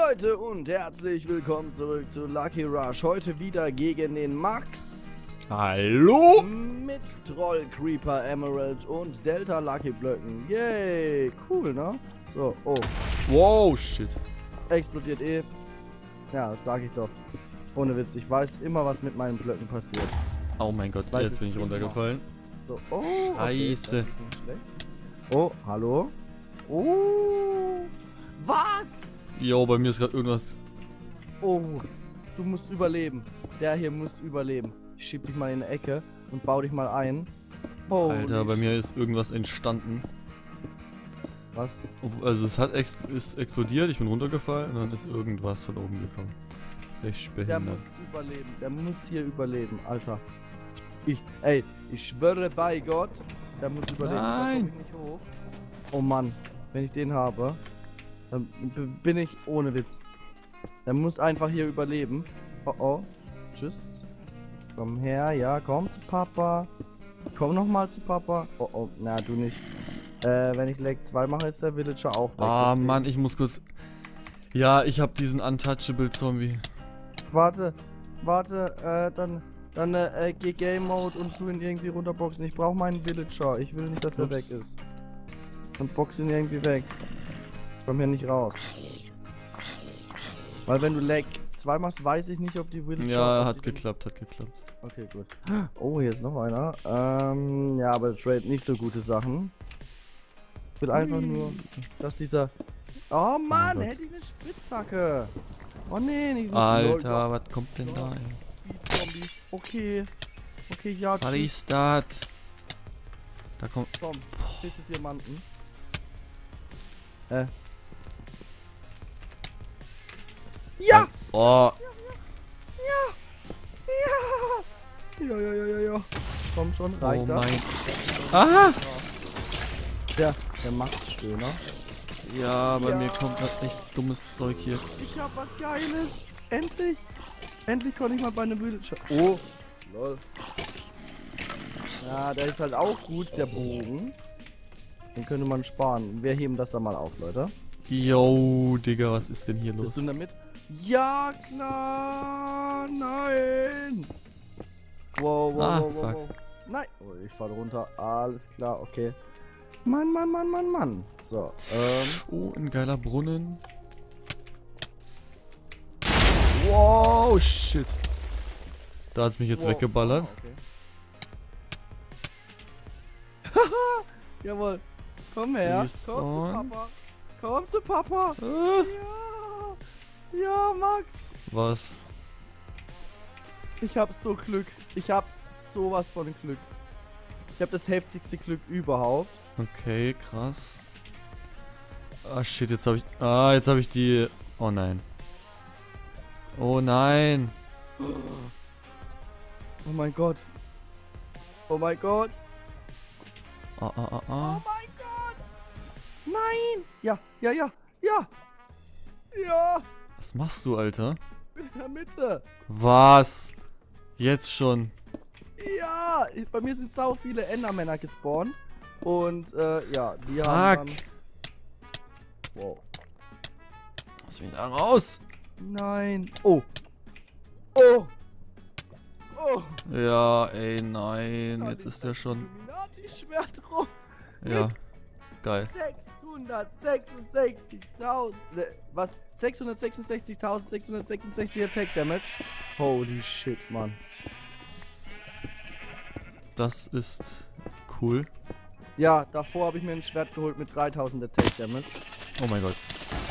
Leute und herzlich willkommen zurück zu Lucky Rush. Heute wieder gegen den Max. Hallo? Mit Troll, Creeper, Emerald und Delta Lucky Blöcken. Yay, cool, ne? So, oh. Wow, shit. Explodiert eh. Ja, das sag ich doch. Ohne Witz, ich weiß immer, was mit meinen Blöcken passiert. Oh mein Gott, Weiß jetzt es bin ich immer. runtergefallen. So, oh, okay, das Scheiße. ist nicht schlecht. Oh, hallo? Oh, was? Jo, bei mir ist gerade irgendwas. Oh, du musst überleben. Der hier muss überleben. Ich schieb dich mal in eine Ecke und bau dich mal ein. Oh, Alter, bei mir ist irgendwas entstanden. Was? Also es hat ist explodiert, ich bin runtergefallen und dann ist irgendwas von oben gekommen. Echt Der behindert. muss überleben. Der muss hier überleben, Alter. Ich schwöre bei Gott, der muss überleben. Da komm ich nicht hoch. Oh Mann, wenn ich den habe, dann bin ich ohne Witz. Der muss einfach hier überleben. Oh oh. Tschüss. Komm her, ja, komm zu Papa. Komm nochmal zu Papa. Oh oh, na du nicht. Wenn ich Leg 2 mache, ist der Villager auch weg. Ah, deswegen. Mann, ich muss kurz. Ja, ich habe diesen Untouchable Zombie. Warte, dann geh Game Mode und tu ihn irgendwie runterboxen. Ich brauche meinen Villager. Ich will nicht, dass er Ups. weg ist. Und box ihn irgendwie weg. Komm hier nicht raus. Weil wenn du Leg 2 machst, weiß ich nicht, ob die Villager... Ja, ob hat die- geklappt, hat geklappt. Okay, gut. Oh, hier ist noch einer. Ja, aber der Trade nicht so gute Sachen. Ich will einfach nur, dass dieser... Oh Mann, Gott. hätte ich eine Spitzhacke. Oh nee, nicht so Alter, was kommt denn da? ey? Speed-Zombie. Okay. Okay, ja, Was tschüss. ist das? Da kommt. Komm, bitte Diamanten. Ja! Oh, Ja. Komm schon, oh reicht das? mein. Ah! Der Max-Stöhner. Ja, bei Ja. mir kommt grad echt dummes Zeug hier. Ich hab was Geiles. Endlich. Endlich konnte ich mal bei einem Villager. Oh. Lol. Ja, der ist halt auch gut, der Bogen. Den könnte man sparen. Wir heben das dann mal auf, Leute. Yo, Digga, was ist denn hier los? Bist du damit? Ja, klar. Nein. Wow. Fuck. Nein. Oh, ich falle runter. Alles klar, okay. Mann. So, Oh, ein geiler Brunnen. Wow, shit. Da hat's mich jetzt wow. weggeballert. Ah, okay. Jawohl. Komm her. Respawn. Komm zu Papa. Ah, Ja, Max. was? Ich hab so Glück. Ich hab sowas von Glück. Ich hab das heftigste Glück überhaupt. Okay, krass. Ah, shit, jetzt habe ich... Ah, jetzt habe ich die... Oh nein. Oh nein. Oh mein Gott. Oh mein Gott. Ah. Oh mein Gott. Nein. Ja. Was machst du, Alter? Bin in der Mitte. Was? Jetzt schon. Ja. Bei mir sind sau viele Endermänner gespawnt. Und, ja, die haben Fuck. dann... Wow. Lass mich da raus. Nein. Oh. Ja, ey, nein. Jetzt ist der schon... Illuminati-Schwert rum. Ja. Geil. 666.000. Was? 666.666 Attack Damage. Holy shit, Mann. Das ist cool. Ja, davor habe ich mir ein Schwert geholt mit 3000 Attack Damage. Oh mein Gott.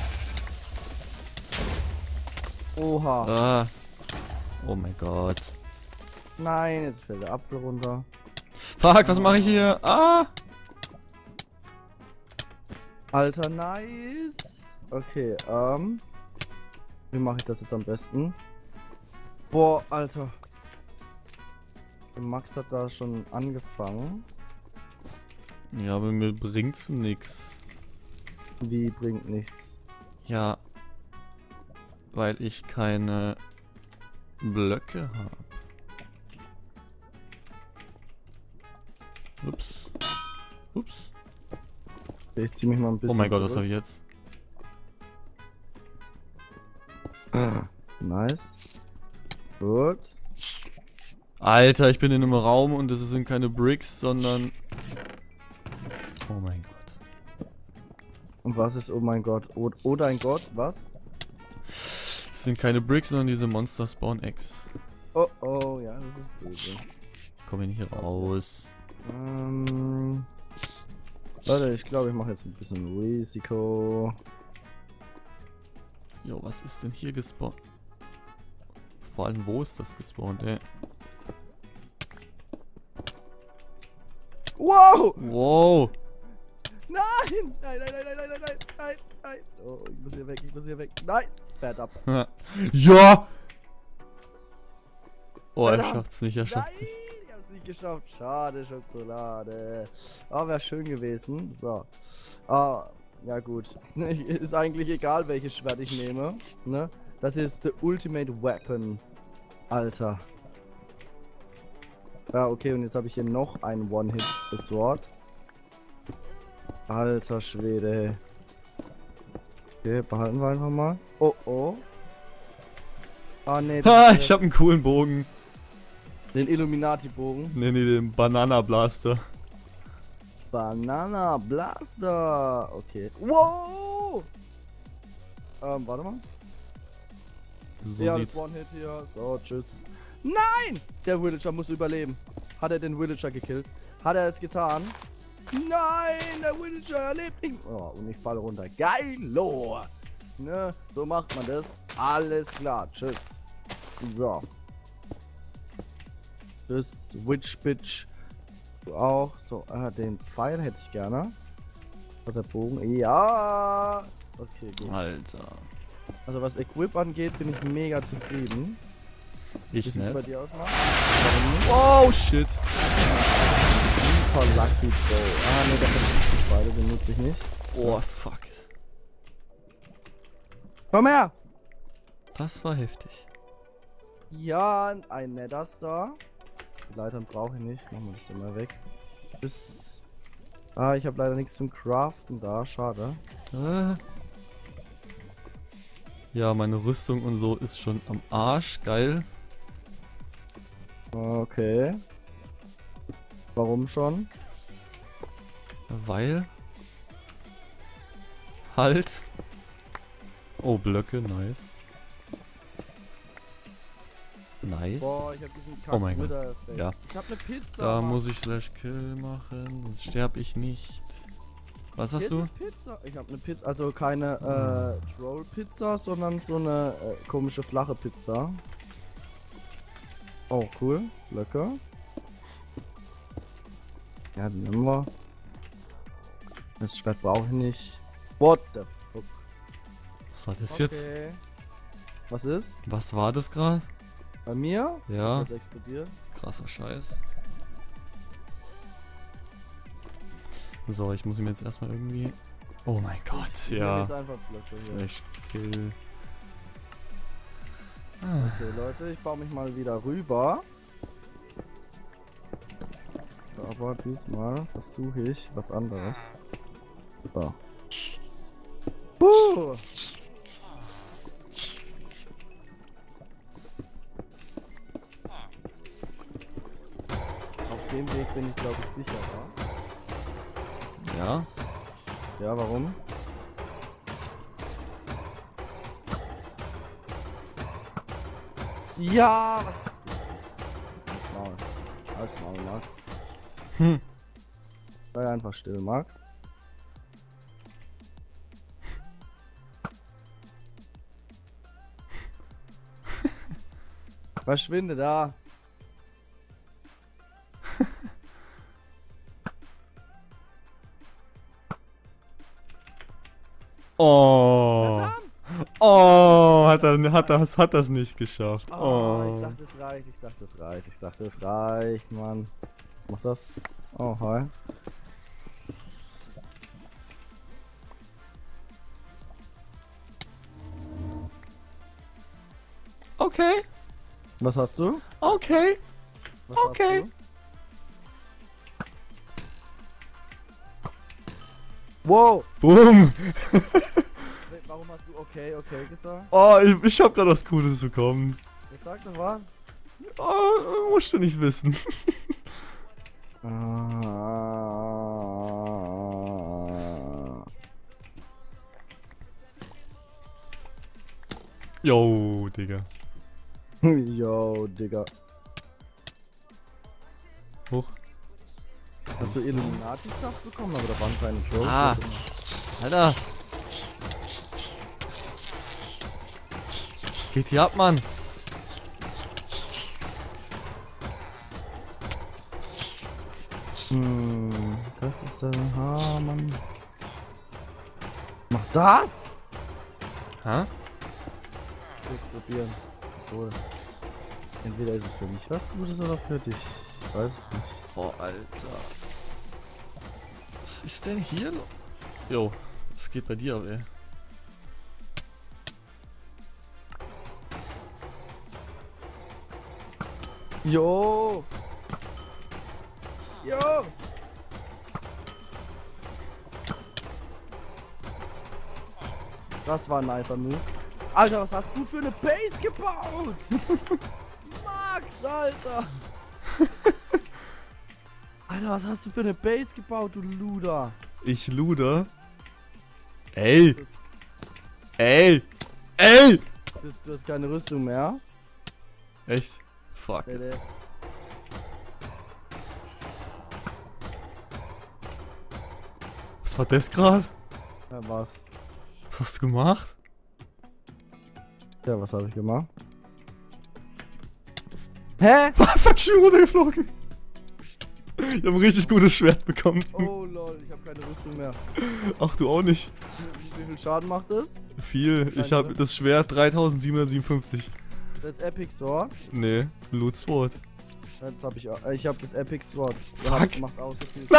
Oha. Ah. Oh mein Gott. Nein, jetzt fällt der Apfel runter. Fuck, was mache ich hier? Ah. Alter, nice. Okay, wie mache ich das jetzt am besten? Boah, Alter. Der Max hat da schon angefangen. Ja, aber mir bringt's nix. Wie bringt nichts. Ja. Weil ich keine Blöcke habe. Ups. Ich zieh mich mal ein bisschen Oh mein Gott, was zurück. habe ich jetzt? Nice. Gut. Alter, ich bin in einem Raum und es sind keine Bricks, sondern... Oh mein Gott. Und was ist, oh mein Gott? Oh dein Gott, was? Es sind keine Bricks, sondern diese Monster Spawn Eggs. Oh, oh, ja, das ist böse. Ich komme hier nicht raus. Warte, ich glaube, ich mache jetzt ein bisschen Risiko. Jo, was ist denn hier gespawnt? Vor allem, wo ist das gespawnt, ey? Wow! Wow! Nein! Nein, nein, nein, nein, nein, nein, nein, nein, nein. Oh, ich muss hier weg, ich muss hier weg. Nein! Fährt ab. Ja! Oh, er Verdammt. schafft's nicht, er Nein! schafft's nicht. Ich hab's nicht geschafft. Schade, Schokolade. Oh, wäre schön gewesen. So. Ah, ja gut. Ist eigentlich egal, welches Schwert ich nehme. Ne? Das ist the Ultimate Weapon. Alter. Ja, okay, und jetzt habe ich hier noch ein One-Hit-Sword. Alter Schwede. Okay, behalten wir einfach mal. Oh, oh. Ah, nee. Ha, ich hab einen coolen Bogen. Den Illuminati-Bogen. Nee, den Banana Blaster. Banana Blaster. Okay. Wow! Warte mal. So ja, sieht's. das One-Hit hier. So, tschüss. Nein! Der Villager muss überleben. Hat er den Villager gekillt? Hat er es getan? Nein! Der Villager lebt nicht. Oh, und ich falle runter. Geilo! Ne? So macht man das. Alles klar. Tschüss. So. Tschüss, Witch Bitch. Du auch. So, den Pfeil hätte ich gerne. Was der Bogen? Ja! Okay, gut. Alter. Also was Equip angeht, bin ich mega zufrieden. Ich Wie sieht's bei nicht. dir aus, Mann? Oh shit. Super Lucky Bow. Ah, ne, der verschießt die Pfeile, den nutze ich nicht. Oh fuck. Komm her! Das war heftig. Ja, ein Nether Star. Die Leitern brauche ich nicht. Machen wir das immer weg. Bis... Ah, ich habe leider nichts zum Craften da. Schade. Ja, meine Rüstung und so ist schon am Arsch. Geil. Okay. Warum schon? Weil... Halt. Oh, Blöcke, nice. Nice. Boah, ich hab diesen Oh mein Gott. Kack-Wither-Effekt. Ja. Ich hab ne Pizza. Da Mann. muss ich Slash Kill machen, sonst sterb ich nicht. Was hast Hier du? ist eine Pizza. Ich habe eine Pizza, also keine Troll-Pizza, sondern so eine komische flache Pizza. Oh, cool. Lecker. Ja, den nehmen wir. Das Schwert brauche ich nicht. What the fuck? Was war das jetzt? Was ist? Was war das gerade? Bei mir? Ja. Ist das explodiert? Krasser Scheiß. So, ich muss ihm jetzt erstmal irgendwie... Oh mein Gott, Ich nehm ja. jetzt einfach Blöcke hier. Slash Kill. Okay, Leute, ich baue mich mal wieder rüber. Aber diesmal versuche ich was anderes. So. Auf dem Weg bin ich, glaube ich, sicherer. Ja. Ja, warum? Ja! Was? Maul. Als Maul, Max. Hm. Sei einfach still, Max. Verschwinde da. Oh. Oh, hat das nicht geschafft. Oh, Oh. ich dachte es reicht, ich dachte es reicht, Mann. Was macht das? Oh, hi. Okay, Was hast du? okay, Was Okay. Hast du? Wow! boom. Warum hast du okay gesagt. Oh, ich hab gerade was Cooles bekommen. Ich sag doch was. Oh, musst du nicht wissen. Yo, Digga. Yo, Digga. Hoch. Hast du Illuminati-Stuff bekommen? Aber da waren keine Shows. Ah. Alter. Was geht hier ab, Mann? Das ist Mann. Mach das! Hä? Ich will's probieren. Obwohl. Entweder ist es für mich was Gutes oder für dich. Ich weiß es nicht. Boah, Alter. Was ist denn hier? Jo, was geht bei dir ab, ey? Jo! Jo! Das war ein nicer Move. Alter, was hast du für eine Base gebaut? Max, Alter! Alter, was hast du für eine Base gebaut, du Luder? Ich luder? Ey! Ey! Ey! Du hast keine Rüstung mehr? Echt? Fuck. Was war das gerade? Ja, was? Was hast du gemacht? Ja, was habe ich gemacht? Hä? Fuck, ich bin runtergeflogen. Ich habe ein richtig gutes Schwert bekommen. Oh lol, ich habe keine Rüstung mehr. Ach, du auch nicht. Wie viel Schaden macht das? Viel. Ich habe das Schwert 3757. Das Epic Sword? Nee, Loot Sword. Das habe ich auch. Ich habe das Epic Sword. Fuck. Macht auch so viel.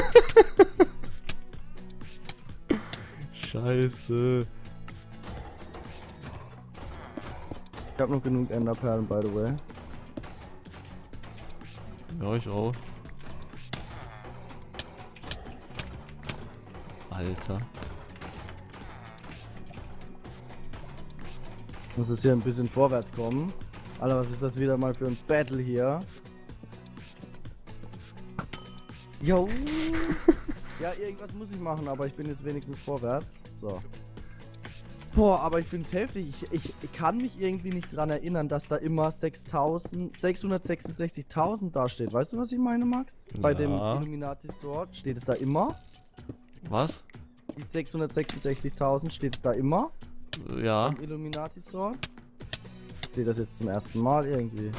Scheiße. Ich habe noch genug Enderperlen, by the way. Ja, ich auch. Alter. Muss es hier ein bisschen vorwärts kommen. Alter, was ist das wieder mal für ein Battle hier? Jo! Ja, irgendwas muss ich machen, aber ich bin jetzt wenigstens vorwärts. So. Boah, aber ich finde es heftig. Ich kann mich irgendwie nicht dran erinnern, dass da immer 666.000 da steht. Weißt du, was ich meine, Max? Bei dem Illuminati Sword steht es da immer. Was? Die 666.000 steht es da immer. Ja. Beim Illuminati Sword. Steht das jetzt zum ersten Mal irgendwie.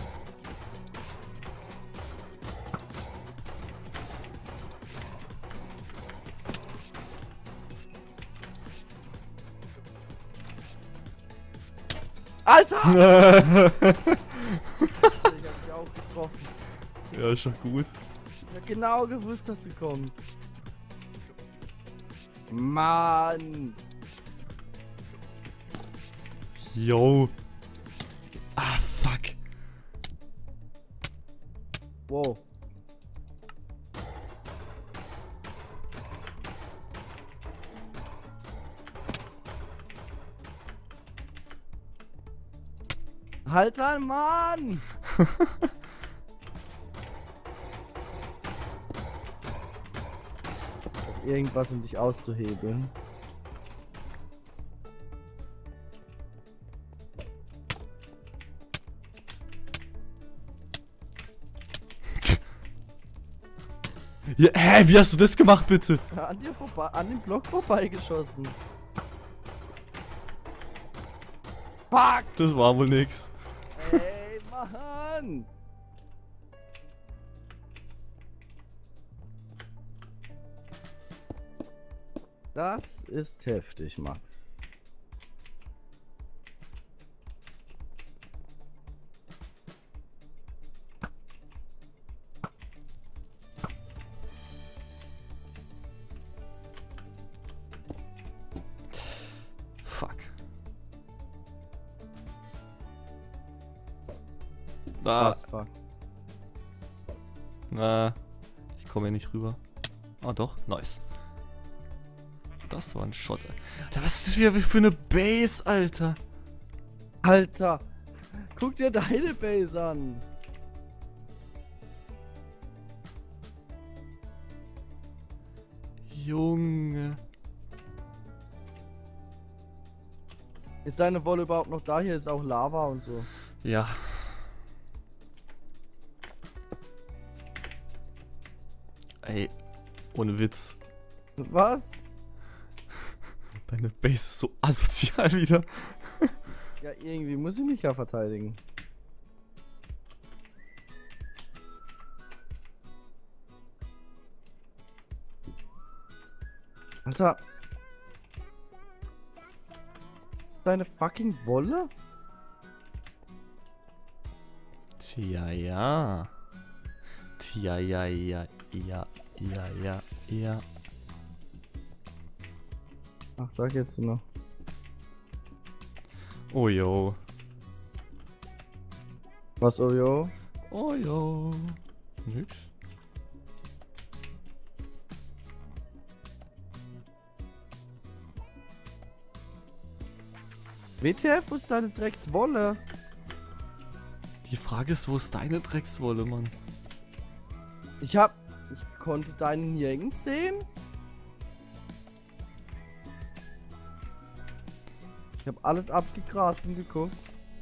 Alter! Ich hab dich auch getroffen. Ja, ist doch gut. Ich hab genau gewusst, dass du kommst. Mann! Yo. Ah, fuck. Wow. Halt an, Mann! Irgendwas, um dich auszuhebeln. Ja, hä, wie hast du das gemacht, bitte? An dir vorbei, an dem Block vorbeigeschossen. Fuck! Das war wohl nix. Ey, Mann! Das ist heftig, Max. Fuck. Ah, Was, fuck? na, ich komme hier nicht rüber. Ah doch, nice. das war ein Shot. Alter, was ist das wieder für eine Base, Alter? Alter, guck dir deine Base an. Junge. Ist deine Wolle überhaupt noch da? Hier ist auch Lava und so. Ja. Ey, ohne Witz. Was? Deine Base ist so asozial wieder. Ja, irgendwie muss ich mich ja verteidigen. Alter. Deine fucking Wolle? Tja, ja. Tja, ja, ja, ja, ja, ja, ja. Ach, da geht's noch. Oh yo. Was, oh yo? Oh yo. Nix. WTF, wo ist deine Dreckswolle? Die Frage ist, wo ist deine Dreckswolle, Mann? Ich konnte deinen nirgends sehen. Ich habe alles abgegrast und geguckt.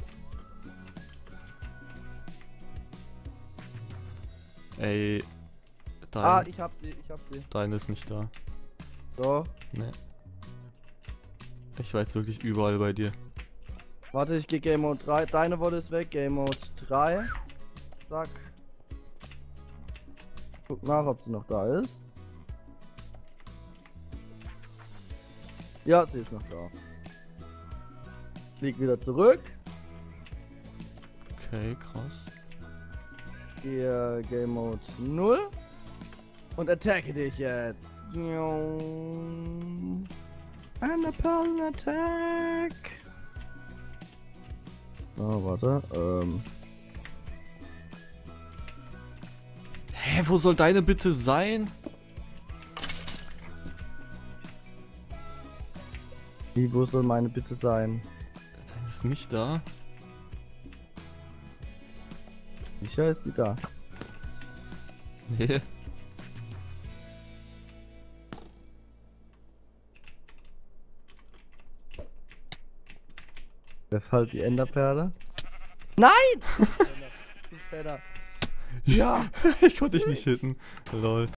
Ey. Ich hab sie. Deine ist nicht da. So. Ne. Ich war jetzt wirklich überall bei dir. Warte, ich gehe Game Mode 3. Deine Wolle ist weg. Game Mode 3. Zack. Guck nach, ob sie noch da ist. Ja, sie ist noch da. Flieg wieder zurück. Okay, krass. Hier Game Mode 0. Und attacke dich jetzt. Annapurna Attack. Oh, warte. Hä, wo soll deine bitte sein? Wie, wo soll meine bitte sein? Deine ist nicht da. Sicher ist sie da. Nee. Wer fällt die Enderperle? Nein! Ja, ich konnte dich nicht hitten. Lol.